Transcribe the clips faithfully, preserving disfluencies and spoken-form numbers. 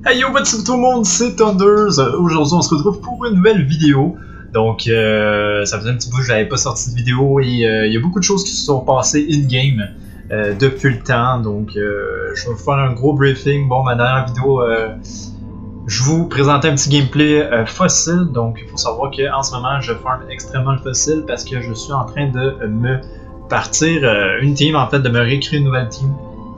Hey yo, what's up tout le monde, c'est Thunders. Aujourd'hui on se retrouve pour une nouvelle vidéo. Donc euh, ça faisait un petit bout que j'avais pas sorti de vidéo et il euh, y a beaucoup de choses qui se sont passées in-game euh, depuis le temps. Donc euh, je vais vous faire un gros briefing. Bon, ma dernière vidéo, euh, je vous présentais un petit gameplay euh, fossile. Donc il faut savoir qu'en ce moment je farm extrêmement le fossile parce que je suis en train de me partir euh, une team, en fait de me réécrire une nouvelle team.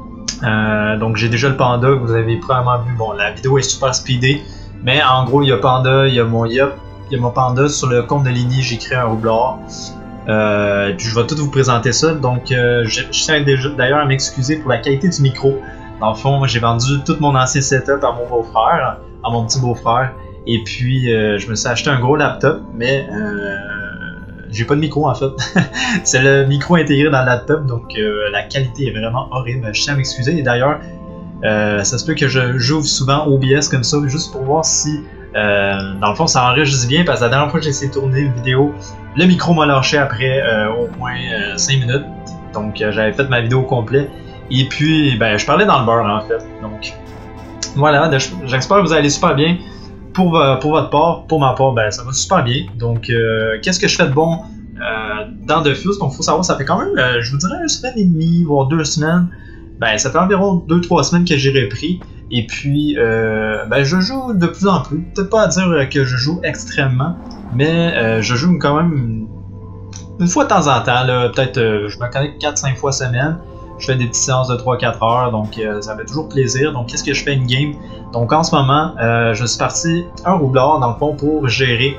Euh, donc j'ai déjà le panda que vous avez probablement vu. Bon, la vidéo est super speedée, mais en gros il y a panda, il y a mon yop, il y a mon panda sur le compte de Lini, j'ai créé un roublard. Euh, puis je vais tout vous présenter ça. Donc euh, je, je tiens d'ailleurs à m'excuser pour la qualité du micro. Dans le fond, moi j'ai vendu tout mon ancien setup à mon beau-frère, à mon petit beau-frère, et puis euh, je me suis acheté un gros laptop, mais euh, j'ai pas de micro en fait. C'est le micro intégré dans le laptop, donc euh, la qualité est vraiment horrible. Je tiens à m'excuser. Et d'ailleurs, euh, ça se peut que je j'ouvre souvent O B S comme ça, juste pour voir si, euh, dans le fond, ça enregistre bien. Parce que la dernière fois que j'ai essayé de tourner une vidéo, le micro m'a lâché après euh, au moins euh, cinq minutes. Donc euh, j'avais fait ma vidéo au complet. Et puis, ben, je parlais dans le beurre en fait. Donc voilà, j'espère que vous allez super bien. Pour, pour votre part, pour ma part, ben, ça va super bien. Donc, euh, qu'est-ce que je fais de bon euh, dans Dofus? Donc, il faut savoir, ça fait quand même, euh, je vous dirais, une semaine et demie, voire deux semaines. Ben, ça fait environ deux trois semaines que j'ai repris. Et puis, euh, ben, je joue de plus en plus. Peut-être pas à dire que je joue extrêmement, mais euh, je joue quand même une fois de temps en temps. Peut-être, euh, je me connecte quatre cinq fois semaine. Je fais des petites séances de trois quatre heures, donc euh, ça fait toujours plaisir. Donc qu'est-ce que je fais in-game? Donc en ce moment, euh, je suis parti un roublard dans le fond pour gérer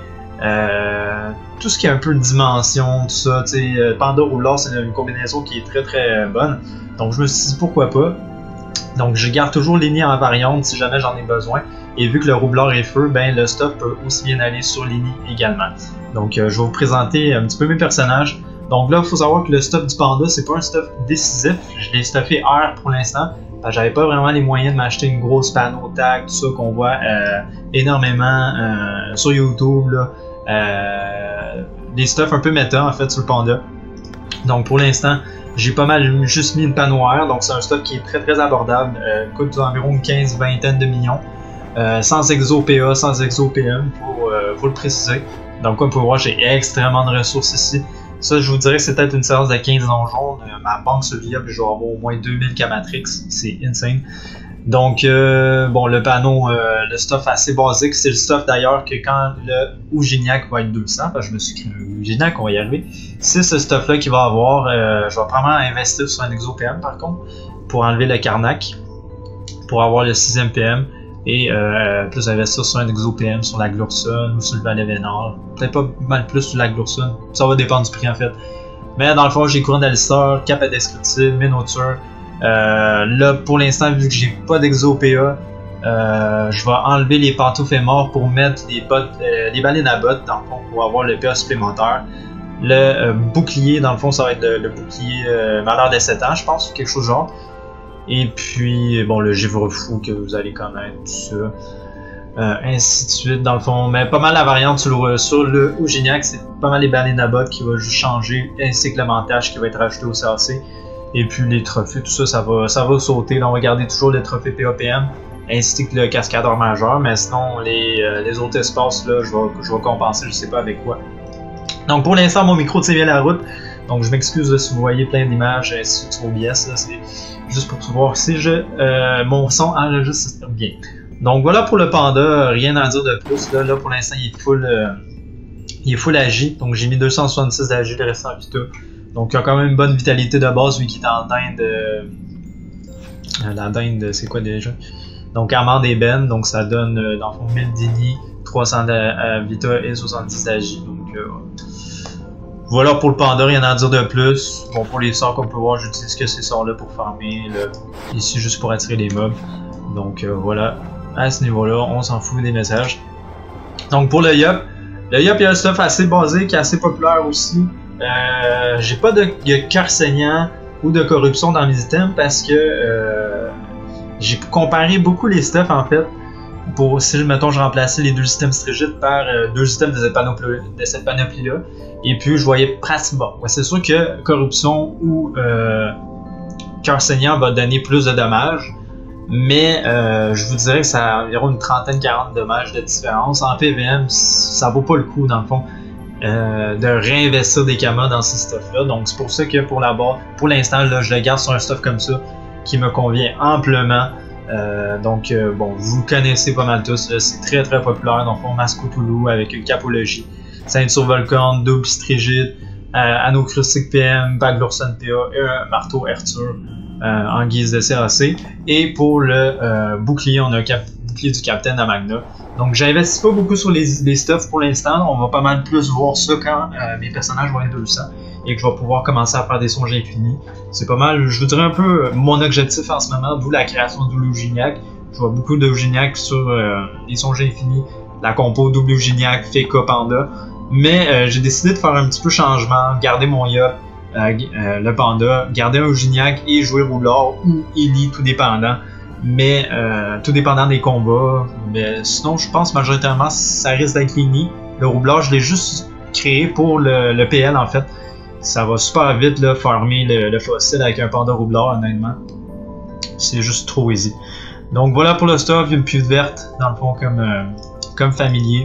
euh, tout ce qui est un peu de dimension, tout ça. Tu sais, euh, Panda roublard, c'est une combinaison qui est très très euh, bonne. Donc je me suis dit pourquoi pas. Donc je garde toujours Lini en variante si jamais j'en ai besoin. Et vu que le roublard est feu, ben le stuff peut aussi bien aller sur Lini également. Donc euh, je vais vous présenter un petit peu mes personnages. Donc là, il faut savoir que le stuff du panda, c'est pas un stuff décisif. Je l'ai stuffé R pour l'instant. J'avais pas vraiment les moyens de m'acheter une grosse panneau tag, tout ça qu'on voit euh, énormément euh, sur YouTube. Là. Euh, des stuffs un peu méta en fait sur le panda. Donc pour l'instant, j'ai pas mal juste mis une panneau R. Donc c'est un stuff qui est très très abordable. Euh, coûte environ une quinze vingtaine de millions. Euh, sans exo P A, sans exo P M, faut, euh, faut le préciser. Donc comme vous pouvez voir, j'ai extrêmement de ressources ici. Ça, je vous dirais que c'est peut-être une séance de quinze donjons. Euh, ma banque se via, puis je vais avoir au moins deux mille K-Matrix. C'est insane. Donc, euh, bon, le panneau, euh, le stuff assez basique. C'est le stuff d'ailleurs que quand le Ougignac va être deux cents, parce que je me suis créé un Ougignac, on va y arriver. C'est ce stuff-là qu'il va avoir. Euh, je vais probablement investir sur un exo P M par contre, pour enlever le Karnak, pour avoir le sixième P M. Et euh, plus investir sur un exo P M sur la Gloursun ou sur le Valais Vénard. Peut-être pas mal plus sur la Gloursun. Ça va dépendre du prix en fait. Mais dans le fond, j'ai Couronne d'Alistar, Cap Indescriptible, Minotaur. Euh, là, pour l'instant, vu que j'ai pas d'exo P A, euh, je vais enlever les pantoufles morts pour mettre les, bottes, euh, les baleines à bottes, dans le fond, pour avoir le P A supplémentaire. Le euh, bouclier, dans le fond, ça va être le, le bouclier euh, valeur de sept ans, je pense, ou quelque chose du genre. Et puis, bon, le givre fou que vous allez connaître, tout ça. Euh, ainsi de suite, dans le fond. Mais pas mal la variante sur le, sur le Ougignac, c'est pas mal les baleines à bottes qui va juste changer, ainsi que le montage qui va être rajouté au C A C. Et puis les trophées, tout ça, ça va, ça va sauter. Là, on va garder toujours les trophées P A P M, ainsi que le cascadeur majeur. Mais sinon, les, euh, les autres espaces, là, je vais, je vais compenser, je sais pas avec quoi. Donc pour l'instant, mon micro tient bien la route. Donc je m'excuse si vous voyez plein d'images ainsi sur O B S, c'est juste pour voir si je, euh, mon son enregistre bien. Donc voilà pour le panda, rien à dire de plus. Là, là pour l'instant il est full euh, il est full agi, donc j'ai mis deux cent soixante-six d'agi, le reste en vita. Donc il a quand même une bonne vitalité de base vu qu'il est en dinde. Euh, la dinde c'est quoi déjà? Donc amande et ben, donc ça donne euh, dans le fond mille d'ini, trois cents de euh, vita et soixante-dix d'agi. Donc euh, voilà pour le panda, rien à dire de plus. Bon, pour les sorts qu'on peut voir, j'utilise que ces sorts là pour farmer, là, ici juste pour attirer les mobs. Donc euh, voilà, à ce niveau là, on s'en fout des messages. Donc pour le yop, le yop il y a un stuff assez basique, assez populaire aussi. Euh, J'ai pas de, de cœur saignant ou de corruption dans mes items parce que euh, j'ai comparé beaucoup les stuffs en fait. Pour, si mettons je remplaçais les deux systèmes strigides par euh, deux systèmes de cette panoplie, panoplie là, et puis je voyais pratiquement. Ouais, c'est sûr que corruption ou euh, cœur saignant va donner plus de dommages, Mais euh, je vous dirais que ça a environ une trentaine quarante dommages de différence. En P V M, ça vaut pas le coup dans le fond euh, de réinvestir des kamas dans ces stuffs-là. Donc c'est pour ça que pour la barre, pour l'instant, je le garde sur un stuff comme ça qui me convient amplement. Euh, donc euh, bon, vous connaissez pas mal tous, c'est très très populaire. Dans le fond, Masque Cthulhu avec une capologie, ceinture Volcan, double strigide, euh, anneau crustique P M, bague Lursen P A et un marteau Ertur. Euh, en guise de C A C. Et pour le euh, bouclier, on a un bouclier du Capitaine à Magna. Donc j'investis pas beaucoup sur les, les stuffs pour l'instant. On va pas mal plus voir ça quand euh, mes personnages vont être deux cents et que je vais pouvoir commencer à faire des songes infinis. C'est pas mal, je vous dirais un peu mon objectif en ce moment, d'où la création d'Oulou Gignac. Je vois beaucoup de Gignac sur euh, les songes infinis, la compo double Gignac, Feka, Panda. Mais euh, j'ai décidé de faire un petit peu changement, garder mon Yop, Euh, euh, le Panda, garder un Gignac et jouer Roublard ou Eli, tout dépendant. Mais euh, tout dépendant des combats. Mais sinon, je pense majoritairement ça risque d'être Eli. Le Roublard, je l'ai juste créé pour le, le P L en fait. Ça va super vite là, farmer le, le fossile avec un Panda Roublard, honnêtement. C'est juste trop easy. Donc voilà pour le stuff, il y a une pute verte dans le fond comme, euh, comme familier.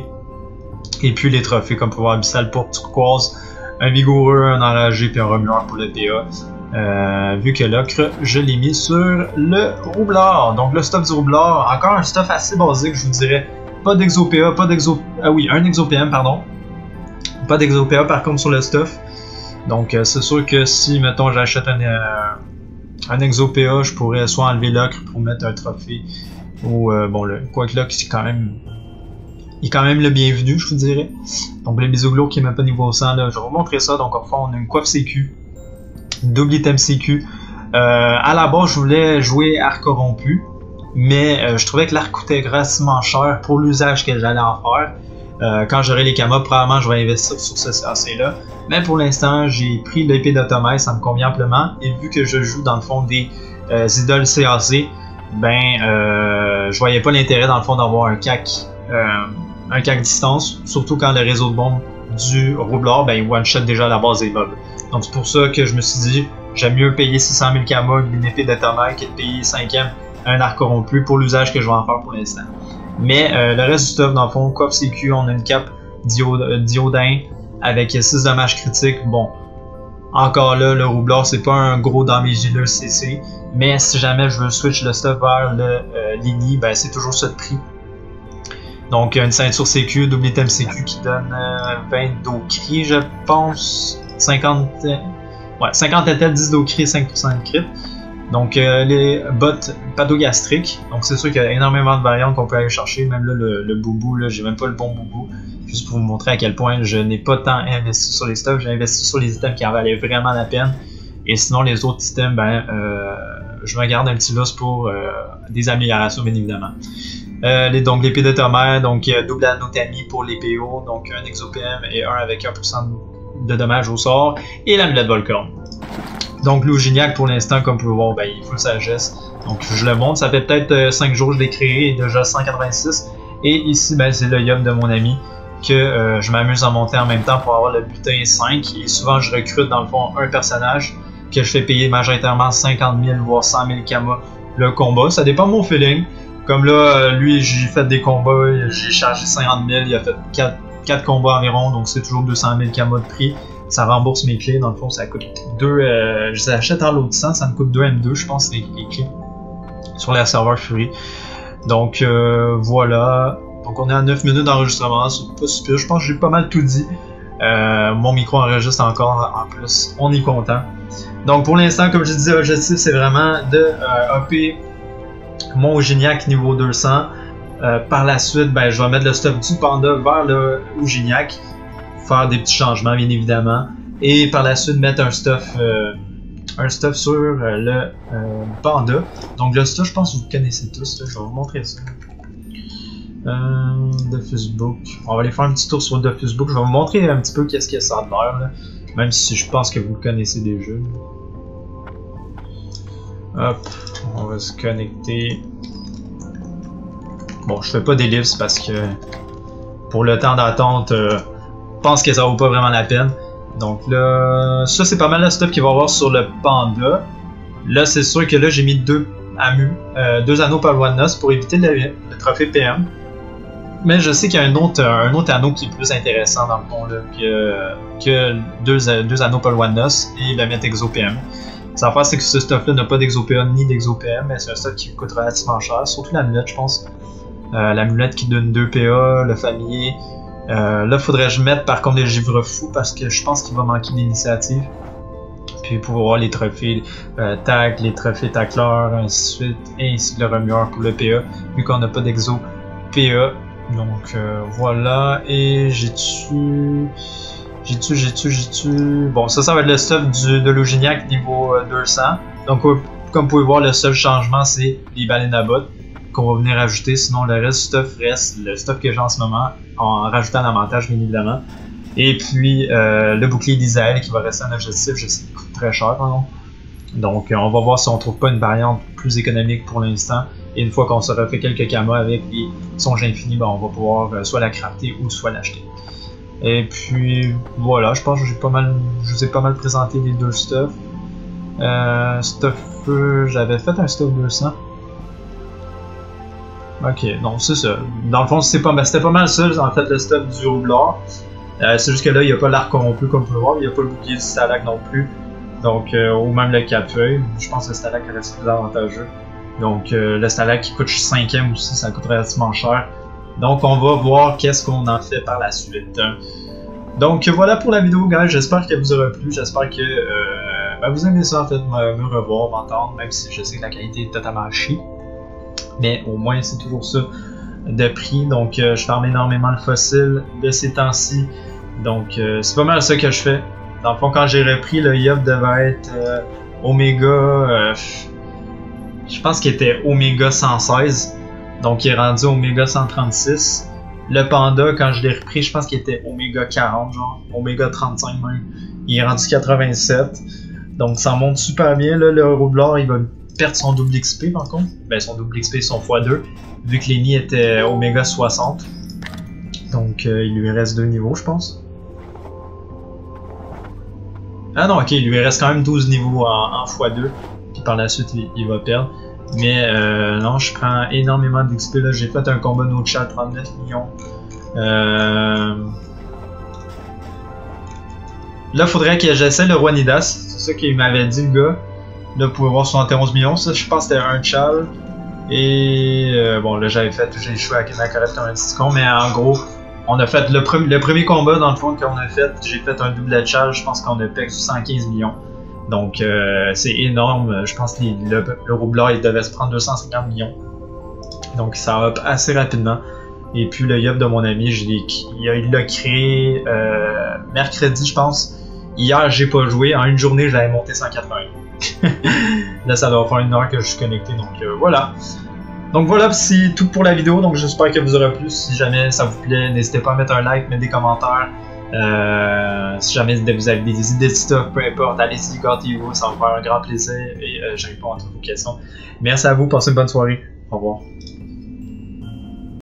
Et puis les trophées comme pouvoir abyssal pour turquoise. Un vigoureux, un enragé puis un remueur pour le P A. Euh, vu que l'ocre, je l'ai mis sur le roublard. Donc le stuff du roublard, encore un stuff assez basique, je vous dirais. Pas d'exo P A, pas d'exo... Ah oui, un exo P M, pardon. Pas d'exo P A par contre sur le stuff. Donc euh, c'est sûr que si, mettons, j'achète un, euh, un exo P A, je pourrais soit enlever l'ocre pour mettre un trophée. Ou, euh, bon, le quoique l'ocre, c'est quand même... Il est quand même le bienvenu, je vous dirais. Donc le bisoglo qui est même pas niveau cent, là, je vais vous montrer ça. Donc enfin, on a une coiffe C Q, double item C Q. Euh, à la base, je voulais jouer arc corrompu, mais euh, je trouvais que l'arc coûtait grassement cher pour l'usage que j'allais en faire. Euh, quand j'aurai les kamas, probablement je vais investir sur ce C A C-là. Mais pour l'instant, j'ai pris l'épée d'Automate, ça me convient amplement. Et vu que je joue dans le fond des euh, idoles C A C, ben euh, je voyais pas l'intérêt dans le fond d'avoir un C A C. Euh, un C A C distance, surtout quand le réseau de bombes du roublard, ben il one-shot déjà la base des mobs. Donc c'est pour ça que je me suis dit, j'aime mieux payer six cent mille kamas une épée d'Automate que de payer cinquième un arc corrompu pour l'usage que je vais en faire pour l'instant. Mais euh, le reste du stuff, dans le fond, coffre C Q, on a une cape diodin avec six dommages critiques. Bon, encore là, le roublard, c'est pas un gros damage dealer C C, mais si jamais je veux switch le stuff vers le euh, Lily, ben c'est toujours ça de prix. Donc une ceinture C Q, double item C Q qui donne euh, vingt d'Ocri, je pense. cinquante, ouais, cinquante intel, dix d'Ocri, cinq pour cent de crit. Donc euh, les bottes patogastriques. Donc c'est sûr qu'il y a énormément de variantes qu'on peut aller chercher. Même là, le, le boubou, là, j'ai même pas le bon boubou. Juste pour vous montrer à quel point je n'ai pas tant investi sur les stuffs. J'ai investi sur les items qui en valaient vraiment la peine. Et sinon, les autres items, ben, euh, je me garde un petit lousse pour euh, des améliorations, bien évidemment. Euh, les, donc l'épée d'Automate, donc euh, double anotamie pour les P O, donc un exo P M et un avec un pour cent de dommages au sort, et l'amulette Volcan. Donc Lou Gignac pour l'instant, comme vous pouvez voir, ben, il faut sagesse. Donc je le montre, ça fait peut-être euh, cinq jours que je l'ai créé, et déjà cent quatre-vingt-six. Et ici, ben, c'est le Yum de mon ami que euh, je m'amuse à monter en même temps pour avoir le butin cinq. Et souvent je recrute dans le fond un personnage que je fais payer majoritairement cinquante mille voire cent mille kamas le combat. Ça dépend de mon feeling. Comme là, lui, j'ai fait des combats, j'ai chargé cinquante mille, il a fait quatre, quatre combats environ, donc c'est toujours deux cent mille kamas de prix. Ça rembourse mes clés, dans le fond, ça coûte deux. Euh, je les achète en lot de cent, ça me coûte deux M deux, je pense, les, les clés sur la serveur Fury. Donc euh, voilà. Donc on est à neuf minutes d'enregistrement, c'est pas super. Je pense que j'ai pas mal tout dit. Euh, mon micro enregistre encore en plus, on est content. Donc pour l'instant, comme je disais, l'objectif c'est vraiment de euh, upper mon Gignac niveau deux cents. Euh, par la suite, ben, je vais mettre le stuff du Panda vers le Gignac, faire des petits changements bien évidemment, et par la suite mettre un stuff, euh, un stuff sur euh, le euh, Panda. Donc le stuff, je pense que vous connaissez tous, là. Je vais vous montrer ça. Euh, Dofus Book. On va aller faire un petit tour sur Dofus Book. Je vais vous montrer un petit peu qu'est-ce qu'il y a ça de l'air, là. Même si je pense que vous le connaissez déjà. Hop, on va se connecter. Bon, je fais pas d'ellipse parce que pour le temps d'attente, euh, je pense que ça vaut pas vraiment la peine. Donc là, ça c'est pas mal le stuff qu'il va y avoir sur le Panda. Là, c'est sûr que là j'ai mis deux, Amu, euh, deux anneaux Palwanos pour éviter le, le trophée P M. Mais je sais qu'il y a un autre, un autre anneau qui est plus intéressant dans le fond là, que, que deux, deux anneaux Palwanos et le mettre Exo P M. Ça va faire c'est que ce stuff là n'a pas d'Exo P A ni d'Exo P M, mais c'est un stuff qui coûte relativement cher, surtout l'amulette je pense. Euh, l'amulette qui donne deux P A, le familier. Euh, là faudrait que je mette par contre les givres fous parce que je pense qu'il va manquer d'initiative. Puis pour voir les trophées euh, tag, les trophées tacleurs, ainsi de suite, et ainsi de le remueur pour le P A, vu qu'on n'a pas d'Exo P A. Donc euh, voilà, et j'ai tu j'ai tu j'ai tu j'ai tu bon ça ça va être le stuff du, de l'Ogeniac niveau euh, deux cents. Donc euh, comme vous pouvez voir, le seul changement c'est les baleines à bottes qu'on va venir ajouter, sinon le reste du stuff reste le stuff que j'ai en ce moment, en rajoutant un avantage bien évidemment. Et puis euh, le bouclier d'Isaël qui va rester un objectif, je sais qu'il coûte très cher pardon. Donc euh, on va voir si on trouve pas une variante plus économique pour l'instant. Et une fois qu'on sera fait quelques kamas avec les songes infinis, ben on va pouvoir euh, soit la crafter ou soit l'acheter. Et puis voilà, je pense que j'ai pas mal, je vous ai pas mal présenté les deux stuff. Euh, stuff, euh, j'avais fait un stuff deux cents. Ok, donc c'est ça. Dans le fond, c'était pas, ben, pas mal ça, en fait, le stuff du roublard. Euh, c'est juste que là, il n'y a pas l'arc corrompu comme vous pouvez voir, il n'y a pas le bouclier du Stalak non plus. Donc, euh, ou même le quatre feuilles. Je pense que le Stalak reste plus avantageux. Donc euh, le Stalak qui coûte cinquième aussi, ça coûte relativement cher. Donc on va voir qu'est-ce qu'on en fait par la suite. Donc voilà pour la vidéo, guys. J'espère qu'elle vous aura plu. J'espère que euh, ben, vous aimez ça en fait, me, me revoir, m'entendre, même si je sais que la qualité est totalement chier. Mais au moins c'est toujours ça de prix. Donc euh, je farme énormément le fossile de ces temps-ci. Donc euh, c'est pas mal ça que je fais. Dans le fond, quand j'ai repris, le Yop devait être euh, Oméga. Euh, Je pense qu'il était Oméga cent seize, donc il est rendu Oméga cent trente-six. Le Panda, quand je l'ai repris, je pense qu'il était Oméga quarante, genre Oméga trente-cinq même. Il est rendu quatre-vingt-sept, donc ça monte super bien. Là, le roublard, il va perdre son double X P par contre. Ben son double X P, son fois deux, vu que Lenny était Oméga soixante. Donc euh, il lui reste deux niveaux, je pense. Ah non, ok, il lui reste quand même douze niveaux en, en fois deux. Puis par la suite il, il va perdre. Mais euh, non, je prends énormément d'X P là. J'ai fait un combat no chat trente-neuf millions. Euh... Là, il faudrait que j'essaie le roi Nidas. C'est ça qu'il m'avait dit le gars. Là, vous pouvez voir soixante et onze millions. Ça, je pense que c'était un chal. Et euh, bon, là, j'avais fait, j'ai échoué avec ma correcte un petit con. Mais en gros, on a fait le, pre le premier combat dans le fond qu'on a fait. J'ai fait un double chal. Je pense qu'on a payé cent quinze millions. Donc euh, c'est énorme, je pense que les, le, le roublard il devait se prendre deux cent cinquante millions. Donc ça hop assez rapidement. Et puis le Yop de mon ami, je il l'a créé euh, mercredi je pense. Hier j'ai pas joué, en une journée j'avais monté cent quatre-vingts. Là ça doit faire une heure que je suis connecté, donc euh, voilà. Donc voilà, c'est tout pour la vidéo, donc j'espère que vous aurez plu. Si jamais ça vous plaît, n'hésitez pas à mettre un like, mettre des commentaires. Euh, si jamais vous avez des idées de stock, peu importe, allez-y, gâtez-vous, ça va me faire un grand plaisir et euh, je réponds à toutes vos questions. Merci à vous, passez une bonne soirée, au revoir.